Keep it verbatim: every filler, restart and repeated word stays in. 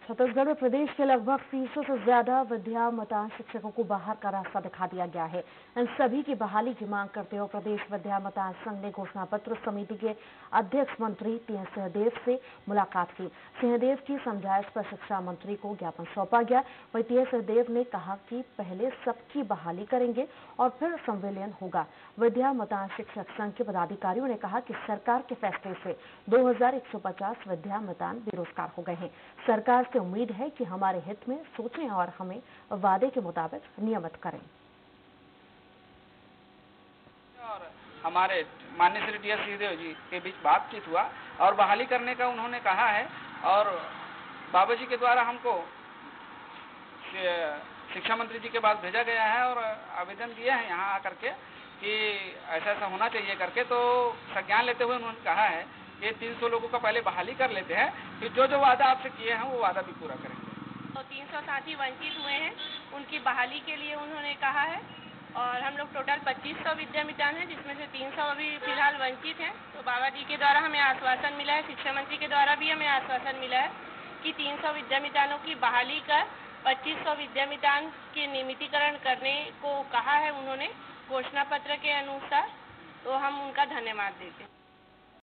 छत्तीसगढ़ में प्रदेश के लगभग तीन सौ से ज्यादा विद्या मतान शिक्षकों को बाहर का रास्ता दिखा दिया गया है। इन सभी की बहाली की मांग करते हुए प्रदेश विद्या मतान संघ ने घोषणा पत्र समिति के अध्यक्ष मंत्री टी एस सिंहदेव से मुलाकात की। सिंहदेव की समझाइश पर शिक्षा मंत्री को ज्ञापन सौंपा गया। वहीं टी एस सिंहदेव ने कहा कि पहले सबकी बहाली करेंगे और फिर संविलियन होगा। विद्या मतान शिक्षक संघ के पदाधिकारियों ने कहा कि सरकार के फैसले से दो हजार एक सौ पचास विद्या मतान बेरोजगार हो गए हैं। सरकार से उम्मीद है कि हमारे हित में सोचें और हमें वादे के मुताबिक नियमित करें। और हमारे माननीय श्री टी एस सिंहदेव जी के बीच बातचीत हुआ और बहाली करने का उन्होंने कहा है और बाबा जी के द्वारा हमको शिक्षा मंत्री जी के पास भेजा गया है और आवेदन दिए हैं यहाँ आकर के कि ऐसा ऐसा होना चाहिए करके। तो संज्ञान लेते हुए उन्होंने कहा है ये तीन सौ लोगों का पहले बहाली कर लेते हैं, फिर जो जो वादा आपसे किए हैं वो वादा भी पूरा करेंगे। तो तीन सौ साथी वंचित हुए हैं, उनकी बहाली के लिए उन्होंने कहा है और हम लोग टोटल पच्चीस सौ विद्या मितान हैं, जिसमें से तीन सौ अभी फिलहाल वंचित हैं। तो बाबा जी के द्वारा हमें आश्वासन मिला है, शिक्षा मंत्री के द्वारा भी हमें आश्वासन मिला है कि तीन सौ विद्या मितानों की बहाली कर पच्चीस सौ विद्या मितान के नियमितीकरण करने को कहा है उन्होंने घोषणा पत्र के अनुसार। तो हम उनका धन्यवाद देते हैं।